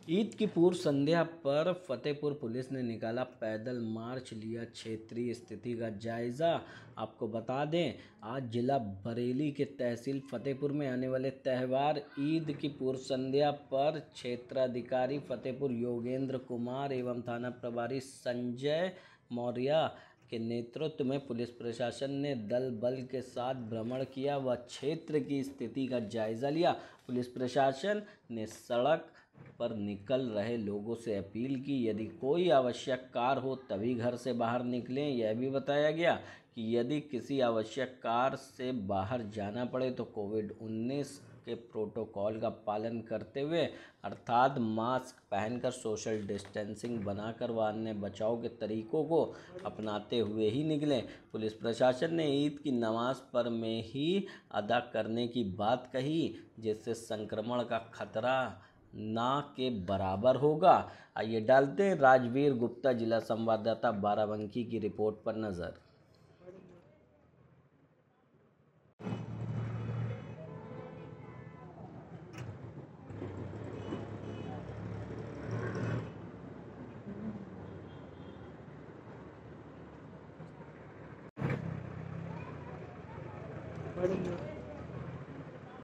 ईद की पूर्व संध्या पर फतेहपुर पुलिस ने निकाला पैदल मार्च, लिया क्षेत्रीय स्थिति का जायजा। आपको बता दें, आज जिला बरेली के तहसील फतेहपुर में आने वाले त्यौहार ईद की पूर्व संध्या पर क्षेत्राधिकारी फतेहपुर योगेंद्र कुमार एवं थाना प्रभारी संजय मौर्य के नेतृत्व में पुलिस प्रशासन ने दल बल के साथ भ्रमण किया व क्षेत्र की स्थिति का जायजा लिया। पुलिस प्रशासन ने सड़क पर निकल रहे लोगों से अपील की, यदि कोई आवश्यक कार्य हो तभी घर से बाहर निकलें। यह भी बताया गया कि यदि किसी आवश्यक कार्य से बाहर जाना पड़े तो कोविड-19 के प्रोटोकॉल का पालन करते हुए अर्थात मास्क पहनकर, सोशल डिस्टेंसिंग बनाकर व अन्य बचाव के तरीकों को अपनाते हुए ही निकलें। पुलिस प्रशासन ने ईद की नमाज पर में ही अदा करने की बात कही, जिससे संक्रमण का खतरा ना के बराबर होगा। आइए डालते हैं राजवीर गुप्ता, जिला संवाददाता, बाराबंकी की रिपोर्ट पर नजर। बड़ी